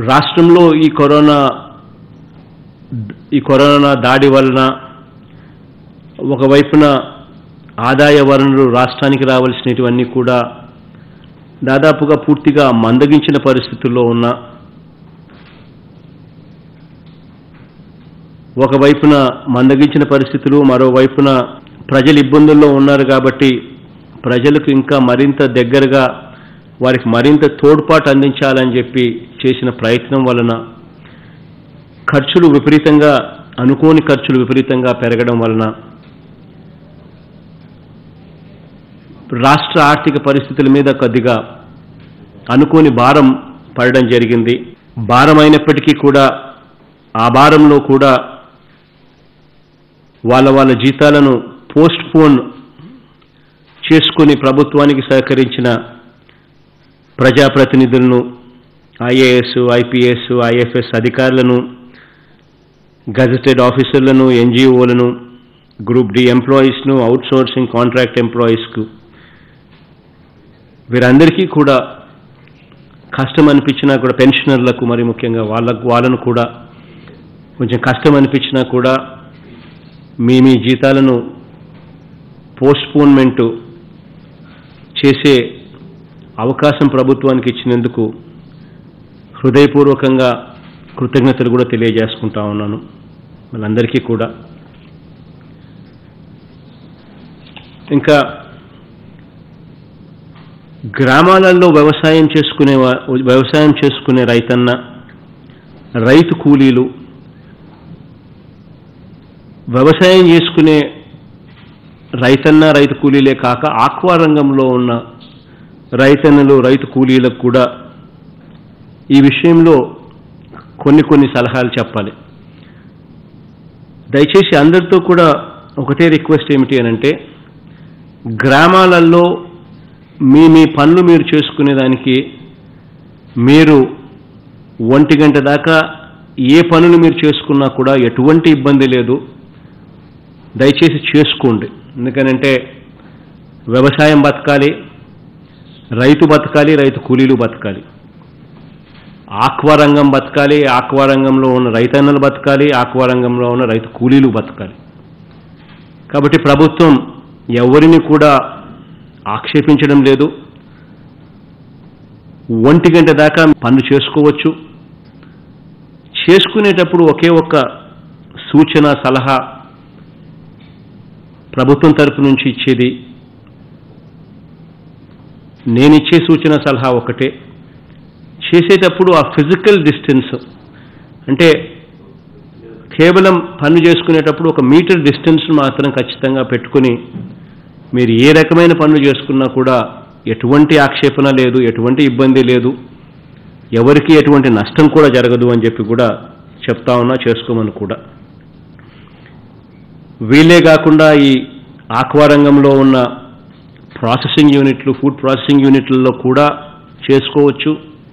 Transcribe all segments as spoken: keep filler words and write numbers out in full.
రాష్ట్రంలో ఈ కరోనా ఈ కరోనా దాడి వలన ఒకవైపున ఆదాయ వనరులు రాష్ట్రానికి రావాల్సినటువన్నీ కూడా దాదాపుగా పూర్తిగా మందగించిన పరిస్థితుల్లో ఉన్న ఒకవైపున మందగించిన పరిస్థితులు, మరోవైపున ప్రజలు ఇబ్బందుల్లో ఉన్నారు కాబట్టి ప్రజలకు ఇంకా మరింత దగ్గరగా వారికి మరింత తోడ్పాటు అందించాలని చెప్పి చేసిన ప్రయత్నం వలన ఖర్చులు విపరీతంగా అనుకోని ఖర్చులు విపరీతంగా పెరగడం వలన రాష్ట్ర ఆర్థిక పరిస్థితుల మీద కొద్దిగా అనుకోని భారం పడడం జరిగింది. భారం అయినప్పటికీ కూడా ఆ భారంలో కూడా వాళ్ళ వాళ్ళ జీతాలను పోస్ట్ పోన్ చేసుకుని ప్రభుత్వానికి సహకరించిన ప్రజాప్రతినిధులను, ఐఏఎస్, ఐపీఎస్, ఐఎఫ్ఎస్ అధికారులను, గజెటెడ్ ఆఫీసర్లను, ఎన్జిఓలను, గ్రూప్ డి ఎంప్లాయీస్ను, అవుట్సోర్సింగ్ కాంట్రాక్ట్ ఎంప్లాయీస్కు వీరందరికీ కూడా కష్టం అనిపించినా కూడా, పెన్షనర్లకు మరి ముఖ్యంగా వాళ్ళకు వాళ్ళను కూడా కొంచెం కష్టం అనిపించినా కూడా మీ మీ జీతాలను పోస్ట్పోన్మెంటు చేసే అవకాశం ప్రభుత్వానికి ఇచ్చినందుకు హృదయపూర్వకంగా కృతజ్ఞతలు కూడా తెలియజేసుకుంటా ఉన్నాను వాళ్ళందరికీ కూడా. ఇంకా గ్రామాలలో వ్యవసాయం చేసుకునే వ్యవసాయం చేసుకునే రైతన్న, రైతు కూలీలు, వ్యవసాయం చేసుకునే రైతన్న రైతు కూలీలే కాక ఆక్వా రంగంలో ఉన్న రైతన్నలు, రైతు కూలీలకు కూడా ఈ విషయంలో కొన్ని కొన్ని సలహాలు చెప్పాలి. దయచేసి అందరితో కూడా ఒకటే రిక్వెస్ట్ ఏమిటి అనంటే, గ్రామాలలో మీ మీ పనులు మీరు చేసుకునేదానికి మీరు ఒంటి గంట దాకా ఏ పనులు మీరు చేసుకున్నా కూడా ఎటువంటి ఇబ్బంది లేదు, దయచేసి చేసుకోండి. ఎందుకనంటే వ్యవసాయం బతకాలి, రైతు బతకాలి, రైతు కూలీలు బతకాలి, ఆక్వా రంగం బతకాలి, ఆక్వా రంగంలో ఉన్న రైతన్నలు బతకాలి, ఆక్వా రంగంలో ఉన్న రైతు కూలీలు బతకాలి. కాబట్టి ప్రభుత్వం ఎవరిని కూడా ఆక్షేపించడం లేదు. ఒంటి గంట దాకా పనులు చేసుకోవచ్చు. చేసుకునేటప్పుడు ఒకే ఒక్క సూచన, సలహా ప్రభుత్వం తరపు నుంచి ఇచ్చేది, నేనిచ్చే సూచన సలహా ఒకటే, చేసేటప్పుడు ఆ ఫిజికల్ డిస్టెన్స్ అంటే కేవలం పనులు చేసుకునేటప్పుడు ఒక మీటర్ డిస్టెన్స్ మాత్రం ఖచ్చితంగా పెట్టుకుని మీరు ఏ రకమైన పనులు చేసుకున్నా కూడా ఎటువంటి ఆక్షేపణ లేదు, ఎటువంటి ఇబ్బంది లేదు, ఎవరికి ఎటువంటి నష్టం కూడా జరగదు అని చెప్పి కూడా చెప్తా ఉన్నా, చేసుకోమని కూడా. వీళ్ళే కాకుండా ఈ ఆక్వా రంగంలో ఉన్న ప్రాసెసింగ్ యూనిట్లు, ఫుడ్ ప్రాసెసింగ్ యూనిట్లలో కూడా చేసుకోవచ్చు.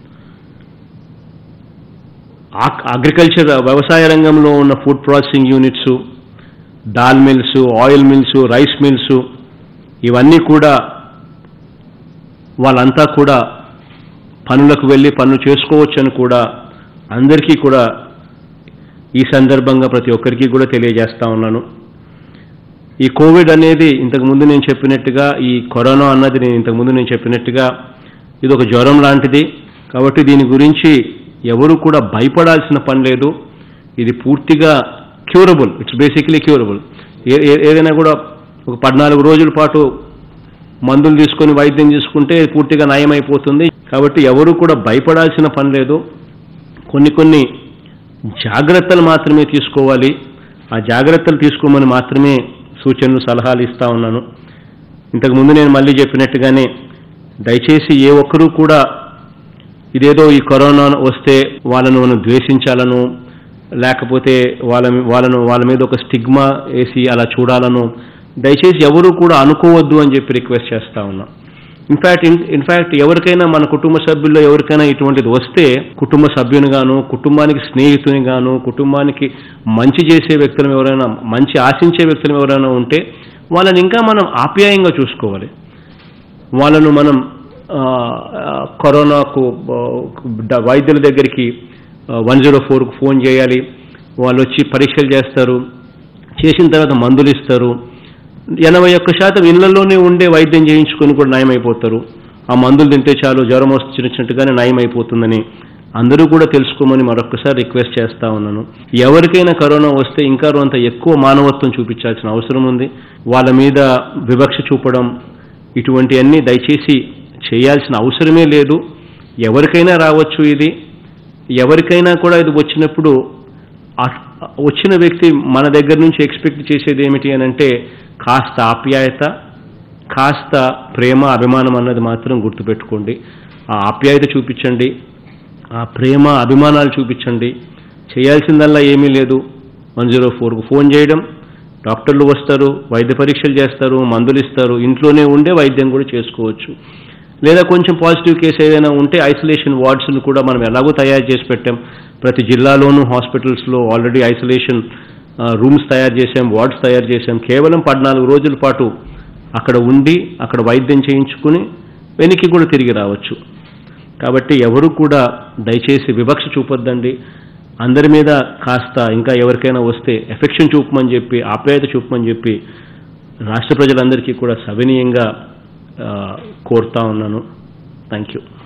అగ్రికల్చర్ వ్యవసాయ రంగంలో ఉన్న food processing units, dal mills, oil mills, rice mills, ఇవన్నీ కూడా వాళ్ళంతా కూడా పనులకు వెళ్ళి పనులు చేసుకోవచ్చు అని కూడా అందరికీ కూడా ఈ సందర్భంగా ప్రతి ఒక్కరికి కూడా తెలియజేస్తా ఉన్నాను. ఈ కోవిడ్ అనేది ఇంతకుముందు నేను చెప్పినట్టుగా, ఈ కరోనా అన్నది నేను ఇంతకుముందు నేను చెప్పినట్టుగా ఇది ఒక జ్వరం లాంటిది. కాబట్టి దీని గురించి ఎవరు కూడా భయపడాల్సిన పని లేదు. ఇది పూర్తిగా క్యూరబుల్, ఇట్స్ బేసిక్లీ క్యూరబుల్. ఏదైనా కూడా ఒక పద్నాలుగు రోజుల పాటు మందులు తీసుకొని వైద్యం తీసుకుంటే పూర్తిగా నయమైపోతుంది. కాబట్టి ఎవరు కూడా భయపడాల్సిన పని లేదు. కొన్ని కొన్ని జాగ్రత్తలు మాత్రమే తీసుకోవాలి. ఆ జాగ్రత్తలు తీసుకోమని మాత్రమే సూచనలు, సలహాలు ఇస్తా ఉన్నాను. ఇంతకుముందు నేను మళ్ళీ చెప్పినట్టుగానే దయచేసి ఏ ఒక్కరూ కూడా ఇదేదో ఈ కరోనా వస్తే వాళ్ళను మనం ద్వేషించాలను, లేకపోతే వాళ్ళ వాళ్ళను వాళ్ళ మీద ఒక స్టిగ్మా వేసి అలా చూడాలను దయచేసి ఎవరు కూడా అనుకోవద్దు అని చెప్పి రిక్వెస్ట్ చేస్తా ఉన్నా. ఇన్ఫ్యాక్ట్ ఇన్ఫ్యాక్ట్ ఎవరికైనా మన కుటుంబ సభ్యుల్లో ఎవరికైనా ఇటువంటిది వస్తే కుటుంబ సభ్యునిగాను, కుటుంబానికి స్నేహితునిగాను, కుటుంబానికి మంచి చేసే వ్యక్తులు ఎవరైనా, మంచి ఆశించే వ్యక్తులు ఎవరైనా ఉంటే వాళ్ళని ఇంకా మనం ఆప్యాయంగా చూసుకోవాలి. వాళ్ళను మనం కరోనాకు వైద్యుల దగ్గరికి వన్ జీరో ఫోర్కు ఫోన్ చేయాలి, వాళ్ళు వచ్చి పరీక్షలు చేస్తారు, చేసిన తర్వాత మందులు ఇస్తారు. ఎనభై ఒక్క శాతం ఇళ్లలోనే ఉండే వైద్యం చేయించుకొని కూడా నయమైపోతారు. ఆ మందులు తింటే చాలు జ్వరం వచ్చినట్టుగానే నయమైపోతుందని అందరూ కూడా తెలుసుకోమని మరొకసారి రిక్వెస్ట్ చేస్తా ఉన్నాను. ఎవరికైనా కరోనా వస్తే ఇంకా కొంత ఎక్కువ మానవత్వం చూపించాల్సిన అవసరం ఉంది. వాళ్ళ మీద వివక్ష చూపడం ఇటువంటివన్నీ దయచేసి చేయాల్సిన అవసరమే లేదు. ఎవరికైనా రావచ్చు ఇది. ఎవరికైనా కూడా ఇది వచ్చినప్పుడు వచ్చిన వ్యక్తి మన దగ్గర నుంచి ఎక్స్పెక్ట్ చేసేది ఏమిటి అని అంటే కాస్త ఆప్యాయత, కాస్త ప్రేమ, అభిమానం అన్నది మాత్రం గుర్తుపెట్టుకోండి. ఆ ఆప్యాయత చూపించండి, ఆ ప్రేమ అభిమానాలు చూపించండి. చేయాల్సిందల్లా ఏమీ లేదు. వన్ జీరో ఫోర్కు ఫోన్ చేయడం, డాక్టర్లు వస్తారు, వైద్య పరీక్షలు చేస్తారు, మందులు ఇస్తారు, ఇంట్లోనే ఉండే వైద్యం కూడా చేసుకోవచ్చు. లేదా కొంచెం పాజిటివ్ కేసు ఏదైనా ఉంటే ఐసోలేషన్ వార్డ్స్ను కూడా మనం ఎలాగో తయారు చేసి పెట్టాం. ప్రతి జిల్లాలోనూ హాస్పిటల్స్లో ఆల్రెడీ ఐసోలేషన్ రూమ్స్ తయారు చేసాం, వార్డ్స్ తయారు చేసాం. కేవలం పద్నాలుగు రోజుల పాటు అక్కడ ఉండి అక్కడ వైద్యం చేయించుకుని వెనక్కి కూడా తిరిగి రావచ్చు. కాబట్టి ఎవరు కూడా దయచేసి వివక్ష చూపొద్దండి. అందరి మీద కాస్త ఇంకా ఎవరికైనా వస్తే ఎఫెక్షన్ చూపమని చెప్పి, ఆప్యాయత చూపమని చెప్పి రాష్ట్ర ప్రజలందరికీ కూడా సవినీయంగా కోరుతా ఉన్నాను. Thank you.